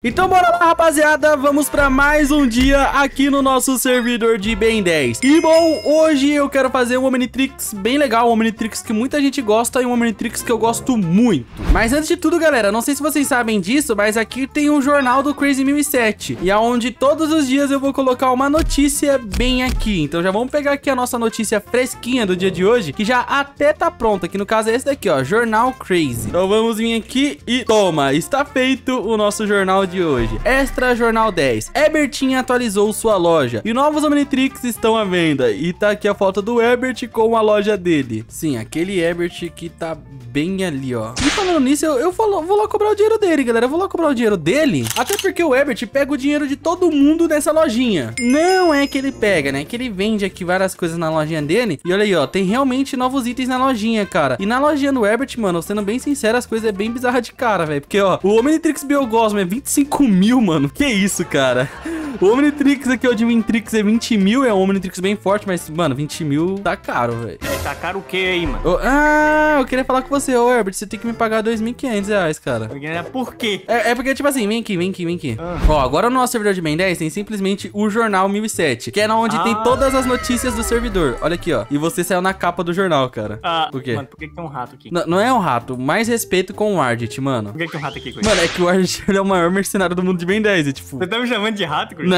Então bora lá, rapaziada, vamos pra mais um dia aqui no nosso servidor de Ben 10. E bom, hoje eu quero fazer um Omnitrix bem legal, um Omnitrix que muita gente gosta e um Omnitrix que eu gosto muito. Mas antes de tudo, galera, não sei se vocês sabem disso, mas aqui tem o jornal do Crazy 1007, e aonde todos os dias eu vou colocar uma notícia bem aqui. Então já vamos pegar aqui a nossa notícia fresquinha do dia de hoje, que já até tá pronta, que no caso é esse daqui, ó, Jornal Crazy. Então vamos vir aqui e toma, está feito o nosso jornal de hoje. Extra Jornal 10. Herbertinho atualizou sua loja e novos Omnitrix estão à venda. E tá aqui a foto do Herbert com a loja dele. Sim, aquele Herbert que tá bem ali, ó. E falando nisso, eu vou lá cobrar o dinheiro dele, galera. Eu vou lá cobrar o dinheiro dele. Até porque o Herbert pega o dinheiro de todo mundo nessa lojinha. Não é que ele pega, né? É que ele vende aqui várias coisas na lojinha dele. E olha aí, ó. Tem realmente novos itens na lojinha, cara. E na lojinha do Herbert, mano, sendo bem sincero, as coisas é bem bizarras de cara, velho. Porque, ó, o Omnitrix Biogosmo é 25 mil, mano. Que isso, cara? O Omnitrix aqui, ó, de Wintrix é 20 mil. É um Omnitrix bem forte, mas, mano, 20 mil tá caro, velho. Tá caro o que aí, mano? Eu queria falar com você, ô Herbert. Você tem que me pagar R$2.500, cara. Por quê? É porque, tipo assim, vem aqui. Ó, agora no nosso servidor de Ben 10 tem simplesmente o Jornal 1007, que é onde tem todas as notícias do servidor. Olha aqui, ó. E você saiu na capa do jornal, cara. Por quê? Mano, por que tem um rato aqui? Não é um rato. Mais respeito com o Ardit, mano. Por que tem um rato aqui, Coisa? Mano, é que o Ardit ele é o maior mercenário do mundo de Ben 10, e tipo... Você tá me chamando de rato, Coisa?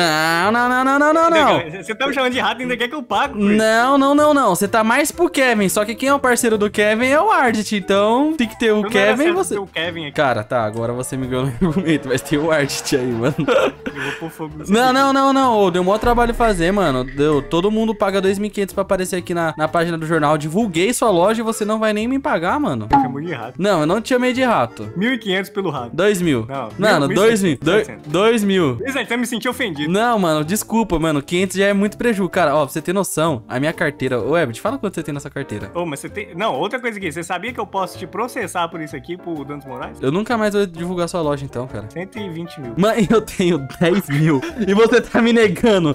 Não. Você tá me chamando de rato e ainda quer que eu pago, Coisa? Não. Você tá mais pro Kevin, só que quem é o parceiro do Kevin é o Ardit, então tem que ter o Kevin e você... O Kevin aqui. Cara, tá, agora você me ganhou no argumento, mas tem o Ardit aí, mano. Eu vou pôr fogo nesse Não. Ô, deu maior trabalho fazer, mano. Todo mundo paga 2.500 pra aparecer aqui na página do jornal. Divulguei sua loja e você não vai nem me pagar, mano. Me chamou de rato. Não, eu não te chamei de rato. 1.500 pelo rato. 2.000. Não, Mano, 2.000. 2.000. Você me sentiu ofendido. Não, mano, desculpa, mano. 500 já é muito prejuízo. Cara, ó, pra você ter noção, a minha carteira... Ô, Herbert, fala quanto você tem nessa carteira. Ô, mas você tem... Não, outra coisa aqui. Você sabia que eu posso te processar por isso aqui, por danos morais? Eu nunca mais vou divulgar sua loja, então, cara. 120 mil. Mano, eu tenho 10 mil. E você tá me negando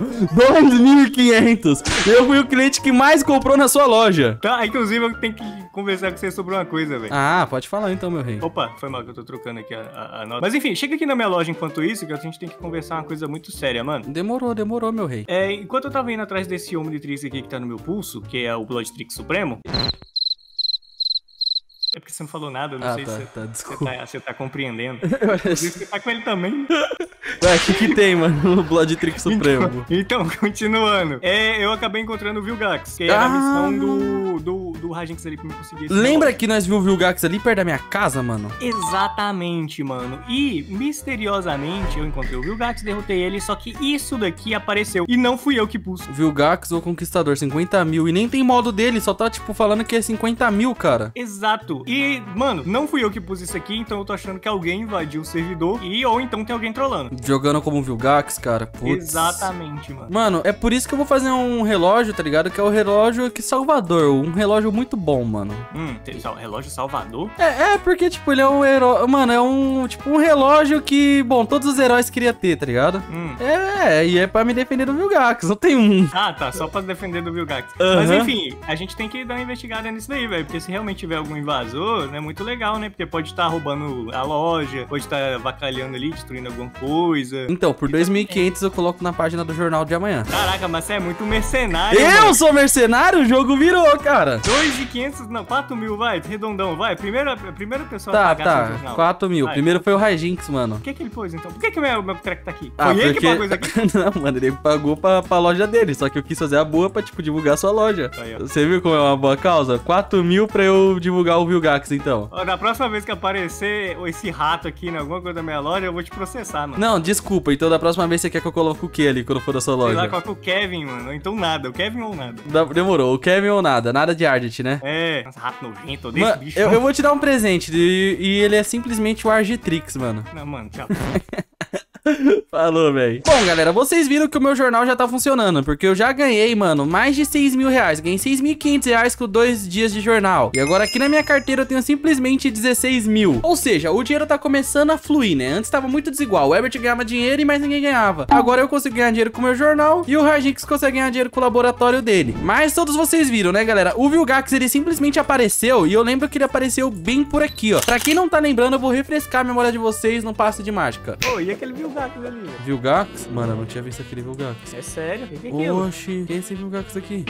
2.500. Eu fui o cliente que mais comprou na sua loja. Tá, inclusive eu tenho que conversar com você sobre uma coisa, velho. Ah, pode falar então, meu rei. Opa, foi mal que eu tô trocando aqui a nota. Mas enfim, chega aqui na minha loja enquanto isso, que a gente tem que conversar uma coisa muito séria, mano. Demorou, meu rei. Enquanto eu tava indo atrás desse Omnitrix aqui que tá no meu pulso, que é o Bloodtrix Supremo... É porque você não falou nada, eu não sei se você tá compreendendo. Você tá com ele também. Ué, o que tem, mano, no Bloodtrix Supremo? Então, continuando. Eu acabei encontrando o Vilgax, que era a missão do Rajinx ali pra me conseguir esse Lembra negócio. que nós vimos o Vilgax ali perto da minha casa, mano? Exatamente, mano. E, misteriosamente, eu encontrei o Vilgax, derrotei ele, só que isso daqui apareceu. E não fui eu que pus. Vilgax ou Conquistador, 50 mil. E nem tem modo dele, só tá, tipo, falando que é 50 mil, cara. Exato. E, mano, não fui eu que pus isso aqui, então eu tô achando que alguém invadiu o servidor ou então tem alguém trolando. Jogando como Vilgax, cara. Putz. Exatamente, mano. Mano, é por isso que eu vou fazer um relógio, tá ligado? Que é o relógio aqui Salvador. Um relógio muito bom, mano. Relógio Salvador? Porque, tipo, ele é um herói... Mano, é um relógio que, bom, todos os heróis queriam ter, tá ligado? E é pra me defender do Vilgax. Não tem um... Ah, tá. Só pra defender do Vilgax. Mas, enfim, a gente tem que dar uma investigada nisso daí, velho. Porque se realmente tiver algum invasor, é muito legal, né? Porque pode estar roubando a loja, pode estar avacalhando ali, destruindo alguma coisa. Então, por 2.500 eu coloco na página do jornal de amanhã. Caraca, mas você é muito mercenário, Eu sou mercenário? O jogo virou, cara. 2.500, não, 4 mil, vai, redondão, vai. Primeira pessoa a pagar Tá, seu jornal. 4 mil. Vai. Primeiro foi o Rajinx, mano. Por que ele pôs, então? Por que o meu treco tá aqui? Foi ele que pagou isso aqui? Não, mano, ele pagou pra loja dele. Só que eu quis fazer a boa pra, tipo, divulgar a sua loja. Aí, você viu como é uma boa causa? 4 mil pra eu divulgar o Vilgax, então. Da próxima vez que aparecer esse rato aqui em alguma coisa da minha loja, eu vou te processar, mano. Não, desculpa. Então da próxima vez você quer que eu coloque o que ali quando for da sua loja? Sei lá, coloca o Kevin, mano. Ou então nada. O Kevin ou nada. Demorou. O Kevin ou nada. Nada de Ardit, né? Rato nojento, desse Mano, bicho. eu vou te dar um presente. E ele é simplesmente o Argitrix, mano. Não, mano, tchau. Falou, velho. Bom, galera, vocês viram que o meu jornal já tá funcionando, porque eu já ganhei, mano, mais de 6 mil reais. Ganhei 6.500 reais com 2 dias de jornal. E agora aqui na minha carteira eu tenho simplesmente 16 mil. Ou seja, o dinheiro tá começando a fluir, né? Antes tava muito desigual. O Herbert ganhava dinheiro e mais ninguém ganhava. Agora eu consigo ganhar dinheiro com o meu jornal e o Rajix consegue ganhar dinheiro com o laboratório dele. Mas todos vocês viram, né, galera? O Vilgax, ele simplesmente apareceu e eu lembro que ele apareceu bem por aqui, ó. Pra quem não tá lembrando, eu vou refrescar a memória de vocês no passe de mágica. Pô, e aquele Vilgax ali? Vilgax? Mano, eu não tinha visto aquele Vilgax. É sério? O que é aquilo? Oxi, quem é esse Vilgax aqui?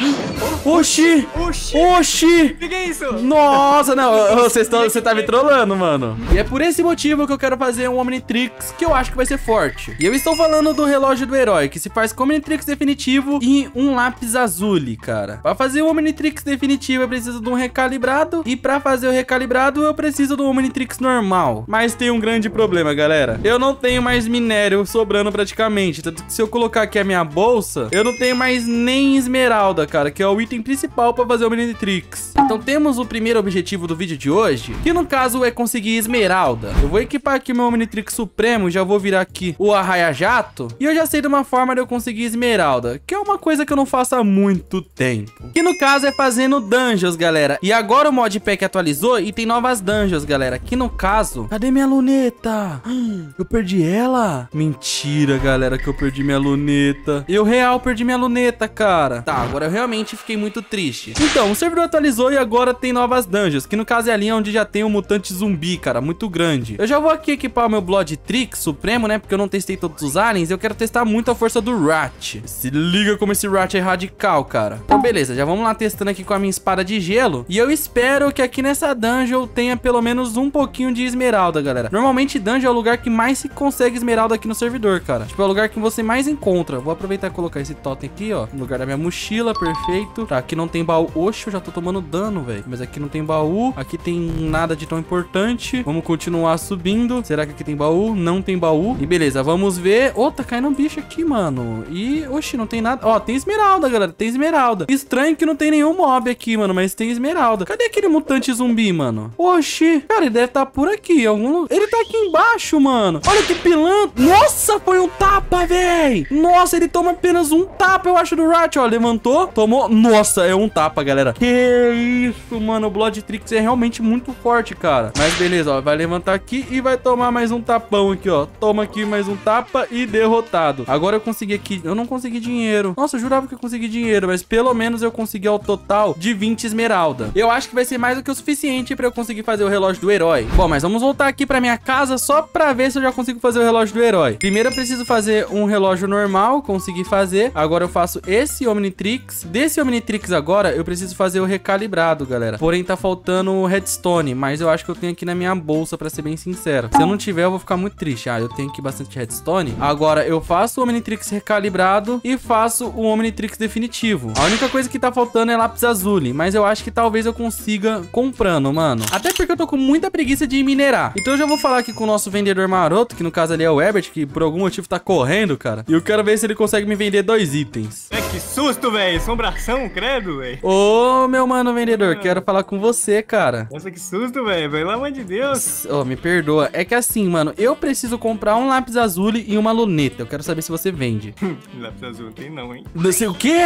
Oxi! Oxi! Oxi! O que é isso? Nossa, não, você tá me trollando, mano. E é por esse motivo que eu quero fazer um Omnitrix que eu acho que vai ser forte. E eu estou falando do relógio do herói, que se faz com Omnitrix definitivo e um lápis azul, cara. Pra fazer o Omnitrix definitivo eu preciso de um recalibrado e pra fazer o recalibrado eu preciso do Omnitrix normal. Mas tem um grande problema, galera. Eu não tenho mais minério sobrando praticamente, tanto que se eu colocar aqui a minha bolsa, eu não tenho mais nem esmeralda, cara, que é o item principal pra fazer o Omnitrix. Então temos o primeiro objetivo do vídeo de hoje, que no caso é conseguir esmeralda. Eu vou equipar aqui o meu Omnitrix Supremo, já vou virar aqui o Arraia-Jato, e eu já sei de uma forma de eu conseguir esmeralda, que é uma coisa que eu não faço há muito tempo. Que no caso é fazendo dungeons, galera. E agora o modpack atualizou e tem novas dungeons, galera. Que no caso... Cadê minha luneta? Eu perdi ela? Mentira, galera, que eu perdi minha luneta. Eu real perdi minha luneta, cara. Tá, agora eu realmente fiquei muito triste. Então, o servidor atualizou e agora tem novas dungeons, que no caso é a linha onde já tem um mutante zumbi, cara, muito grande. Eu já vou aqui equipar o meu Bloodtrix Supremo, né, porque eu não testei todos os aliens. Eu quero testar muito a força do Rat. Se liga como esse Rat é radical, cara. Então, beleza, já vamos lá testando aqui com a minha espada de gelo. E eu espero que aqui nessa dungeon tenha pelo menos um pouquinho de esmeralda, galera. Normalmente dungeon é o lugar que mais se consegue esmeralda aqui no servidor, cara. Tipo, é o lugar que você mais encontra. Vou aproveitar e colocar esse totem aqui, ó, no lugar da minha mochila, perfeito. Tá, aqui não tem baú. Oxe, eu já tô tomando dano, velho. Mas aqui não tem baú. Aqui tem nada de tão importante. Vamos continuar subindo. Será que aqui tem baú? Não tem baú. E beleza, vamos ver. Ô, tá caindo um bicho aqui, mano. E, oxe, não tem nada. Ó, tem esmeralda, galera. Tem esmeralda. Estranho que não tem nenhum mob aqui, mano, mas tem esmeralda. Cadê aquele mutante zumbi, mano? Oxi. Cara, ele deve estar por aqui. Ele tá aqui embaixo, mano. Olha que pilantra. Nossa, foi um tapa, velho. Nossa, ele toma apenas um tapa, eu acho, do Rat. Ó, levantou, tomou. Nossa, é um tapa, galera. Que isso, mano. O Bloodtrix é realmente muito forte, cara. Mas beleza, ó. Vai levantar aqui e vai tomar mais um tapão aqui, ó. Toma aqui mais um tapa e derrotado. Agora eu consegui aqui. Eu não consegui dinheiro. Nossa, eu jurava que eu consegui dinheiro, mas pelo menos eu consegui ao total de 20 esmeralda. Eu acho que vai ser mais do que o suficiente pra eu conseguir fazer o relógio do herói. Bom, mas vamos voltar aqui pra minha casa só pra ver se eu já consigo fazer o relógio do herói. Primeiro eu preciso fazer um relógio normal, consegui fazer. Agora eu faço esse Omnitrix. Desse Omnitrix agora eu preciso fazer o recalibrado, galera. Porém tá faltando o redstone, mas eu acho que eu tenho aqui na minha bolsa, pra ser bem sincero. Se eu não tiver eu vou ficar muito triste. Ah, eu tenho aqui bastante redstone. Agora eu faço o Omnitrix recalibrado e faço o Omnitrix definitivo. A única coisa que tá faltando é lápis azul, mas eu acho que talvez eu consiga comprando, mano. Até porque eu tô com muita preguiça de minerar. Então eu já vou falar aqui com o nosso vendedor maroto, que no caso ali é o Herbert, que por algum motivo tá correndo, cara. E eu quero ver se ele consegue me vender 2 itens. É, que susto, velho. Assombração, credo, velho. Ô, meu mano vendedor, quero falar com você, cara. Nossa, que susto, velho. Pelo amor de Deus. Ô, me perdoa. É que assim, mano, eu preciso comprar um lápis azul e uma luneta. Eu quero saber se você vende. Lápis azul não tem não, hein? Não sei o quê?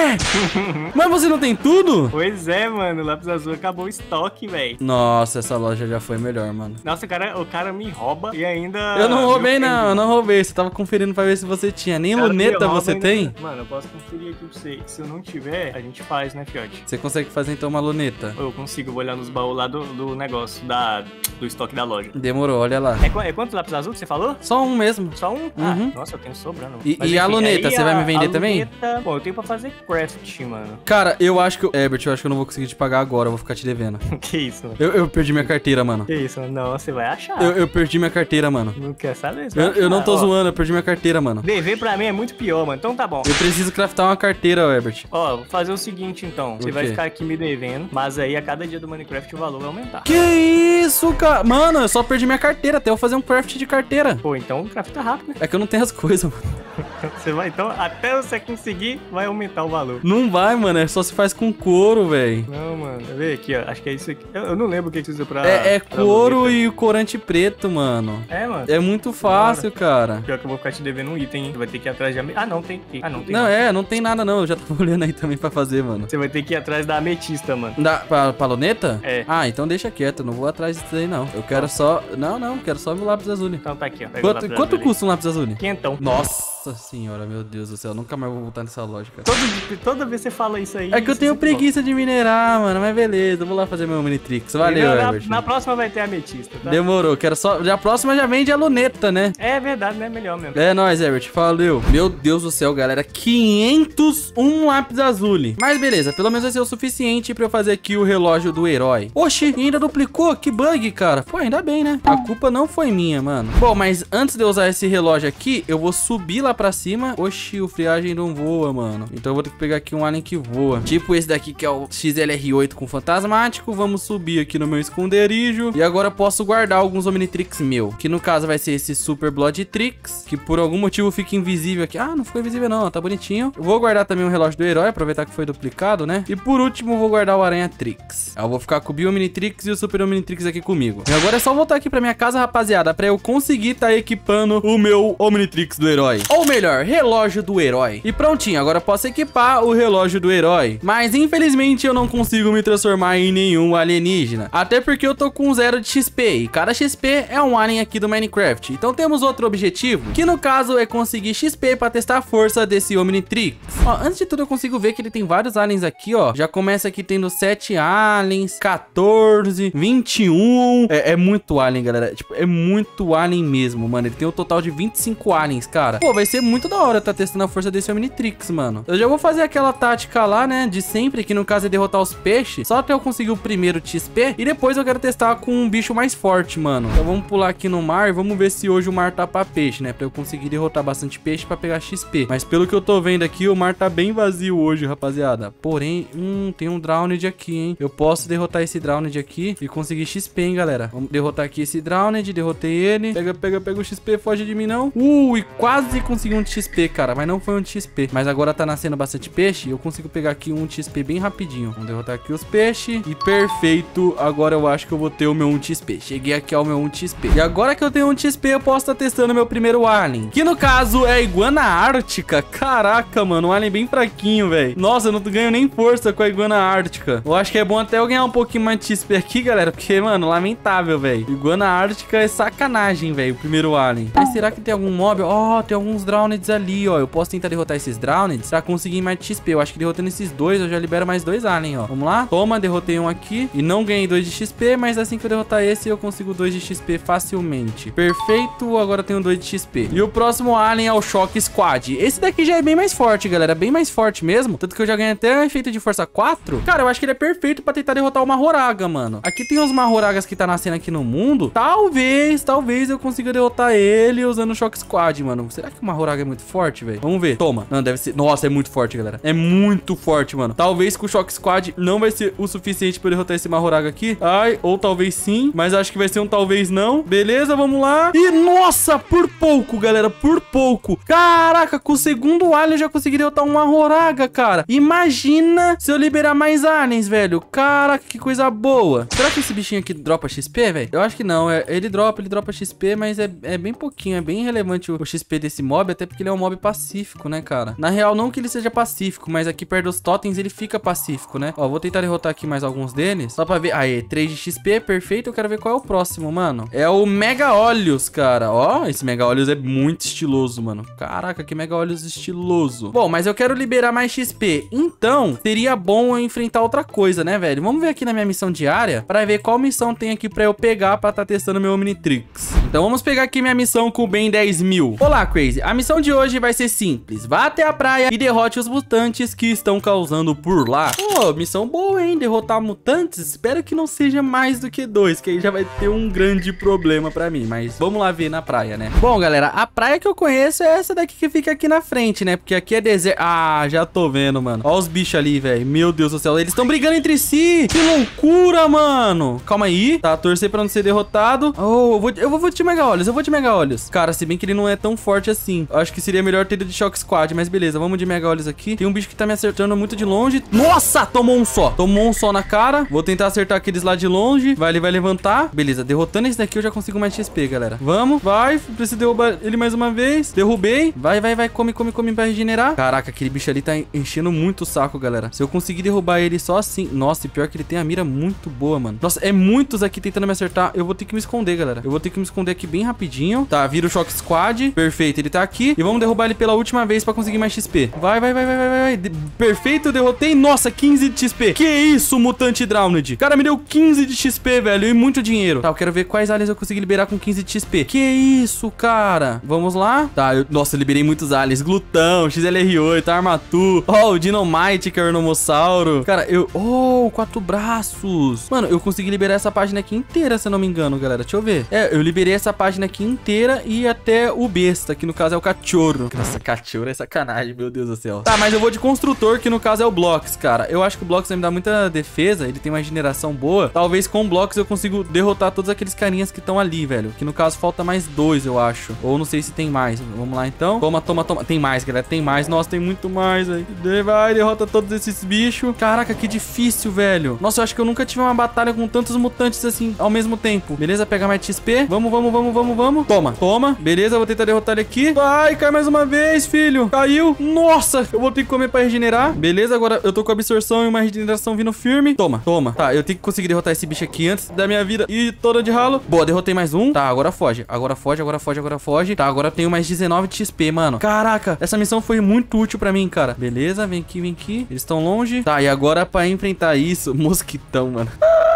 Mas você não tem tudo? Pois é, mano. Lápis azul acabou o estoque, velho. Nossa, essa loja já foi melhor, mano. Nossa, o cara me rouba e ainda... Eu não roubei, não. Eu não roubei. Você tava conferindo pra ver se você tinha. Nem luneta você tem? Mano, eu posso conferir aqui pra você. Se eu não tiver, a gente faz, né, fiote? Você consegue fazer, então, uma luneta? Eu consigo. Vou olhar nos baús lá do negócio, do estoque da loja. Demorou, olha lá. É quantos lápis azul que você falou? Só um mesmo. Só um? Uhum. Ah, nossa, eu tenho sobrando. E enfim, a luneta, você vai me vender também? Luneta, bom, eu tenho pra fazer craft, mano. Cara, eu acho que... Herbert, eu acho que eu não vou conseguir te pagar agora. Eu vou ficar te devendo. Que isso, mano? Eu perdi minha carteira, mano. Que isso, mano? Não, você vai achar. Eu perdi minha carteira, mano. Não quer saber? Eu não tô zoando, eu perdi minha carteira, mano. Dever pra mim é muito pior, mano. Então tá bom. Eu preciso craftar uma carteira, Herbert. Ó, vou fazer o seguinte, então. Você vai ficar aqui me devendo, mas aí a cada dia do Minecraft o valor vai aumentar. Que isso, cara? Mano, eu só perdi minha carteira. Até eu fazer um craft de carteira. Pô, então crafta rápido, né? É que eu não tenho as coisas, mano. Você vai, então, até você conseguir, vai aumentar o valor. Não vai, mano. É só se faz com couro, velho. Não, mano. Vê aqui, ó. Acho que é isso aqui. Eu não lembro o que você usa pra... É couro e o corante preto, mano. É, mano. É muito fácil, cara. cara? Pior que eu vou ficar te devendo um item, hein? Você vai ter que ir atrás de... Ah, não, tem aqui. Ah, não, tem Não, não. não tem nada não. Eu já tava olhando aí também pra fazer, mano. Você vai ter que ir atrás da ametista, mano. Pra luneta? É. Ah, então deixa quieto. Não vou atrás disso aí, não. Eu quero só... Não. Quero só meu lápis azul. Então tá aqui, ó. Pega o lápis Quanto azul custa um lápis azul? ali. Quentão. Nossa senhora, meu Deus do céu. Nunca mais vou voltar nessa loja, cara. Toda vez você fala isso aí... É que eu tenho preguiça de minerar, mano. Mas beleza, eu vou lá fazer meu Omnitrix. Valeu, Herbert. Na próxima vai ter ametista, tá? Demorou, quero só... A próxima já vende a luneta, né? É verdade, né? Melhor mesmo. É nóis, Herbert. Valeu. Meu Deus do céu, galera. 501 lápis azul. Mas beleza, pelo menos vai ser o suficiente pra eu fazer aqui o relógio do herói. Oxi, ainda duplicou? Que bug, cara. Pô, ainda bem, né? A culpa não foi minha, mano. Bom, mas antes de eu usar esse relógio aqui, eu vou subir lá pra cima. Oxi, o friagem não voa, mano. Então eu vou ter que pegar aqui um alien que voa. Tipo esse daqui que é o XLR8 com fantasmático. Vamos subir aqui no meu esconderijo. E agora eu posso guardar alguns Omnitrix meu. Que no caso vai ser esse Super Bloodtrix, que por algum motivo fica invisível aqui. Ah, não ficou invisível não, tá bonitinho. Eu vou guardar também o relógio do herói, aproveitar que foi duplicado, né? E por último eu vou guardar o Aranha-Trix. Eu vou ficar com o Bio-Omnitrix e o Super Omnitrix aqui comigo. E agora é só voltar aqui pra minha casa, rapaziada, pra eu conseguir tá equipando o meu Omnitrix do herói. Ou melhor, relógio do herói. E prontinho, agora eu posso equipar o relógio do herói. Mas infelizmente eu não consigo me transformar em nenhum alienígena. Até porque eu tô com 0 de XP. E cada XP é um alien aqui do Minecraft. Então temos outro objetivo, que no caso é conseguir XP pra testar a força desse Omnitrix. Ó, antes de tudo eu consigo ver que ele tem vários aliens aqui, ó. Já começa aqui tendo 7 aliens, 14, 21. É muito alien, galera. Tipo, é muito alien mesmo, mano. Ele tem um total de 25 aliens, cara. Pô, vai ser muito da hora tá testando a força desse Omnitrix, mano. Eu já vou fazer aquela tática lá, né, de sempre, que no caso é derrotar os peixes, só até eu conseguir o primeiro XP. E depois eu quero testar com um bicho mais forte, mano. Então vamos pular aqui no mar e vamos ver se hoje o mar tá pra peixe, né, pra eu conseguir derrotar bastante peixe pra pegar XP. Mas pelo que eu tô vendo aqui, o mar tá bem vazio hoje, rapaziada. Porém, tem um Drowned aqui, hein. Eu posso derrotar esse Drowned aqui e conseguir XP, hein, galera. Vamos derrotar aqui esse Drowned, derrotei ele. Pega o XP, foge de mim não. E quase consegui um XP, cara, mas não foi um XP. Mas agora tá nascendo bastante peixe e eu consigo pegar aqui um XP bem rapidinho. Vamos derrotar aqui os peixes e perfeito. Agora eu acho que eu vou ter o meu 1 XP. Cheguei aqui ao meu 1 XP. E agora que eu tenho 1 XP, eu posso estar testando meu primeiro alien, que no caso é a iguana ártica. Caraca, mano, um alien bem fraquinho, velho. Nossa, eu não ganho nem força com a iguana ártica. Eu acho que é bom até eu ganhar um pouquinho mais de XP aqui, galera, porque, mano, lamentável, velho. Iguana ártica é sacanagem, velho, o primeiro alien. Mas será que tem algum mob? Ó, tem alguns Drowneds ali, ó. Eu posso tentar derrotar esses Drowneds pra conseguir mais de XP. Eu acho que derrotando esses dois, eu já libero mais 2 aliens, ó. Vamos lá. Toma, derrotei um aqui e não ganhei 2 de XP, mas assim que eu derrotar esse, eu consigo 2 de XP facilmente. Perfeito, agora eu tenho 2 de XP. E o próximo alien é o Shock Squad. Esse daqui já é bem mais forte, galera, bem mais forte mesmo. Tanto que eu já ganhei até efeito de força 4. Cara, eu acho que ele é perfeito pra tentar derrotar o Mahoraga, mano. Aqui tem uns Mahoragas que tá nascendo aqui no mundo. Talvez eu consiga derrotar ele usando o Shock Squad, mano. Será que o Mahoraga é muito forte, velho? Vamos ver. Toma. Não, deve ser... Nossa, é muito forte, galera. É muito forte, mano. Talvez com o Shock Squad não vai ser o suficiente pra eu derrotar esse Mahoraga aqui. Ai, ou talvez sim. Mas acho que vai ser um talvez não. Beleza, vamos lá. E, nossa, por pouco, galera. Por pouco. Caraca, com o segundo alien eu já consegui derrotar um Mahoraga, cara. Imagina se eu liberar mais aliens, velho. Caraca, que coisa boa. Será que esse bichinho aqui dropa XP, velho? Eu acho que não. Ele dropa XP, mas é bem pouquinho. É bem relevante o XP desse mob, até porque ele é um mob pacífico, né, cara? Na real, não que ele seja pacífico, mas aqui perto dos totens ele fica pacífico, né? Ó, vou tentar derrotar aqui mais alguns deles, só pra ver. Aê, 3 de XP, perfeito. Eu quero ver qual é o próximo, mano. É o Mega Olhos, cara. Ó, esse Mega Olhos é muito estiloso, mano. Caraca, que Mega Olhos estiloso. Bom, mas eu quero liberar mais XP, então seria bom eu enfrentar outra coisa, né, velho? Vamos ver aqui na minha missão diária pra ver qual missão tem aqui pra eu pegar pra tá testando meu Omnitrix. Então vamos pegar aqui minha missão com o Ben 10.000. Olá, Crazy. A missão de hoje vai ser simples. Vá até a praia e derrote os mutantes que estão causando por lá. Pô, missão boa, hein? Derrotar mutantes? Espero que não seja mais do que 2, que aí já vai ter um grande problema pra mim. Mas vamos lá ver na praia, né? Bom, galera, a praia que eu conheço é essa daqui que fica aqui na frente, né? Porque aqui é deserto. Ah, já tô vendo, mano. Ó os bichos ali, velho. Meu Deus do céu. Eles estão brigando entre si. Que loucura, mano. Calma aí. Tá, torcer pra não ser derrotado. Oh, eu vou de Mega Olhos, eu vou de Mega Olhos. Cara, se bem que ele não é tão forte assim. Eu acho que seria melhor ter ido de Shock Squad, mas beleza, vamos de Mega Olhos aqui. Tem um bicho que tá me acertando muito de longe. Nossa, tomou um só. Tomou um só na cara. Vou tentar acertar aqueles lá de longe. Vai, ele vai levantar. Beleza, derrotando esse daqui eu já consigo mais XP, galera. Vamos, vai. Preciso derrubar ele mais uma vez. Derrubei. Vai, vai, vai. Come, come, come pra regenerar. Caraca, aquele bicho ali tá enchendo muito o saco, galera. Se eu conseguir derrubar ele só assim... Nossa, e pior que ele tem a mira muito boa, mano. Nossa, é muitos aqui tentando me acertar. Eu vou ter que me esconder, galera. Eu vou ter que me esconder aqui bem rapidinho. Tá, vira o Shock Squad. Perfeito, ele tá aqui. E vamos derrubar ele pela última vez pra conseguir mais XP. Vai, vai, vai, vai, vai, vai. Perfeito, derrotei. Nossa, 15 de XP. Que isso, Mutante Drowned. Cara, me deu 15 de XP, velho. E muito dinheiro. Tá, eu quero ver quais aliens eu consegui liberar com 15 de XP. Que isso, cara. Vamos lá. Tá, nossa, eu liberei muitos aliens. Glutão, XLR8, Armatu. Ó, o Dynamite, que é o Ornomossauro. Cara, Oh, 4 braços. Mano, eu consegui liberar essa página aqui inteira, se eu não me engano, galera. Deixa eu ver. É, eu liberei essa página aqui inteira e até o besta, que no caso é o cachorro. Nossa, cachorro é sacanagem, meu Deus do céu. Tá, mas eu vou de construtor, que no caso é o Blocks, cara. Eu acho que o Blocks vai me dar muita defesa, ele tem uma regeneração boa. Talvez com o Blocks eu consigo derrotar todos aqueles carinhas que estão ali, velho. Que no caso falta mais 2, eu acho. Ou não sei se tem mais. Vamos lá, então. Toma, toma, toma. Tem mais, galera. Tem mais. Nossa, tem muito mais, velho. Vai, derrota todos esses bichos. Caraca, que difícil, velho. Nossa, eu acho que eu nunca tive uma batalha com tantos mutantes assim ao mesmo tempo. Beleza, pegar mais XP. Vamos, vamos, vamos, vamos, vamos. Toma, toma. Beleza, eu vou tentar derrotar ele aqui. Vai, cai mais uma vez, filho. Caiu. Nossa, eu vou ter que comer pra regenerar. Beleza, agora eu tô com absorção e uma regeneração vindo firme. Toma, toma. Tá, eu tenho que conseguir derrotar esse bicho aqui antes da minha vida ir toda de ralo. Boa, derrotei mais um. Tá, agora foge. Agora foge, agora foge, agora foge. Tá, agora eu tenho mais 19 de XP, mano. Caraca, essa missão foi muito útil pra mim, cara. Beleza, vem aqui, vem aqui. Eles estão longe. Tá, e agora pra enfrentar isso, mosquitão, mano.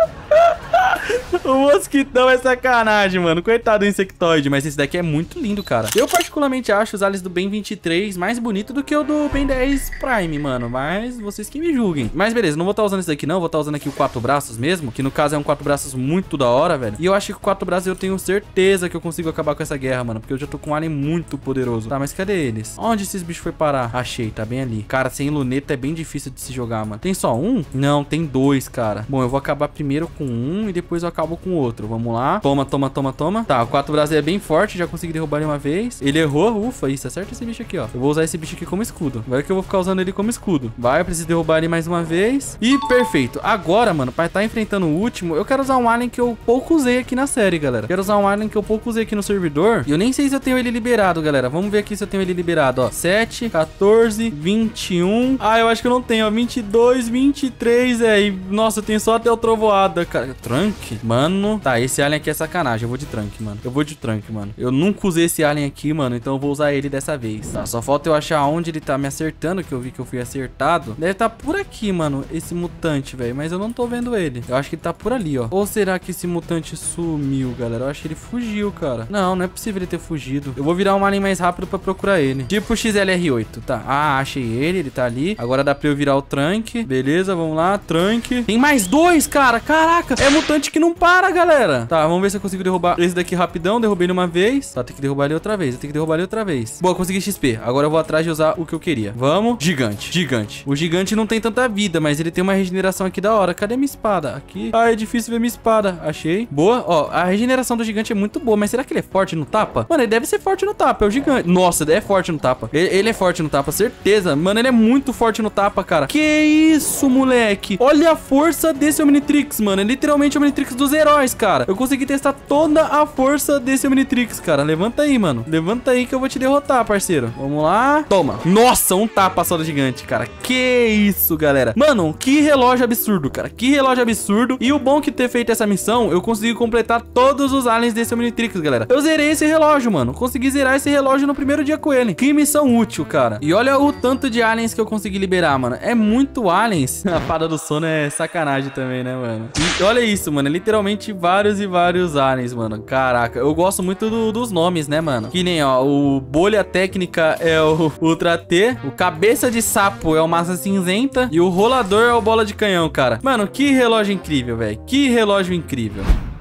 O mosquitão é sacanagem, mano. Coitado do insectoide, mas esse daqui é muito lindo, cara. Eu particularmente acho os aliens do Ben 23 mais bonito do que o do Ben 10 Prime, mano. Mas vocês que me julguem. Mas beleza, não vou estar usando esse daqui não. Vou estar usando aqui o 4 braços mesmo, que no caso é um 4 braços muito da hora, velho. E eu acho que com 4 braços eu tenho certeza que eu consigo acabar com essa guerra, mano. Porque eu já tô com um alien muito poderoso. Tá, mas cadê eles? Onde esses bichos foi parar? Achei, tá bem ali. Cara, sem luneta é bem difícil de se jogar, mano. Tem só um? Não, tem 2, cara. Bom, eu vou acabar primeiro com um e depois eu acabo com o outro. Vamos lá. Toma, toma, toma, toma. Tá, o 4 braços é bem forte. Já consegui derrubar ele uma vez. Ele errou. Ufa, isso. Acerta esse bicho aqui, ó. Eu vou usar esse bicho aqui como escudo. Vai que eu vou ficar usando ele como escudo. Vai, eu preciso derrubar ele mais uma vez. E perfeito. Agora, mano, pra estar enfrentando o último, eu quero usar um alien que eu pouco usei aqui na série, galera. Quero usar um alien que eu pouco usei aqui no servidor. E eu nem sei se eu tenho ele liberado, galera. Vamos ver aqui se eu tenho ele liberado, ó. 7, 14, 21. Ah, eu acho que eu não tenho, ó. 22, 23, e... Nossa, eu tenho só até o trovoada, cara. Trunk? Mano. Tá, esse alien aqui é sacanagem. Eu vou de Trunk, mano. Eu vou de Trunk, mano. Eu nunca usei esse alien aqui, mano. Então eu vou usar ele dessa vez. Tá, só falta eu achar onde ele tá me acertando, que eu vi que eu fui acertado. Deve tá por aqui, mano, esse mutante, velho. Mas eu não tô vendo ele. Eu acho que ele tá por ali, ó. Ou será que esse mutante sumiu, galera? Eu acho que ele fugiu, cara. Não, não é possível ele ter fugido. Eu vou virar um alien mais rápido pra procurar ele. Tipo o XLR8, tá. Ah, achei ele. Ele tá ali. Agora dá pra eu virar o Trunk. Beleza, vamos lá. Trunk. Tem mais 2, cara. Caraca. É mutante que não para, galera. Tá, vamos ver se eu consigo derrubar esse daqui rapidão. Derrubei ele uma vez. Tá, tem que derrubar ele outra vez. Eu tenho que derrubar ele outra vez. Boa, consegui XP. Agora eu vou atrás de usar o que eu queria. Vamos. Gigante. Gigante. O gigante não tem tanta vida, mas ele tem uma regeneração aqui da hora. Cadê minha espada? Aqui. Ah, é difícil ver minha espada. Achei. Boa. Ó, a regeneração do gigante é muito boa, mas será que ele é forte no tapa? Mano, ele deve ser forte no tapa. É o gigante. Nossa, é forte no tapa. Ele é forte no tapa, certeza. Mano, ele é muito forte no tapa, cara. Que isso, moleque. Olha a força desse Omnitrix, mano. É literalmente o Omnitrix dos heróis, cara. Eu consegui testar toda a força desse Omnitrix, cara. Levanta aí, mano. Levanta aí que eu vou te derrotar, parceiro. Vamos lá. Toma. Nossa, um tapa só do gigante, cara. Que isso, galera. Mano, que relógio absurdo, cara. Que relógio absurdo. E o bom que ter feito essa missão, eu consegui completar todos os aliens desse Omnitrix, galera. Eu zerei esse relógio, mano. Consegui zerar esse relógio no primeiro dia com ele. Que missão útil, cara. E olha o tanto de aliens que eu consegui liberar, mano. É muito aliens. A fada do sono é sacanagem também, né, mano? E olha isso, mano. É literalmente vários e vários aliens, mano. Caraca. Eu gosto muito dos nomes, né, mano? Que nem, ó, o bolha técnica é o Ultra T. O cabeça de sapo é o massa cinzenta. E o rolador é o bola de canhão, cara. Mano, que relógio incrível, velho. Que relógio incrível.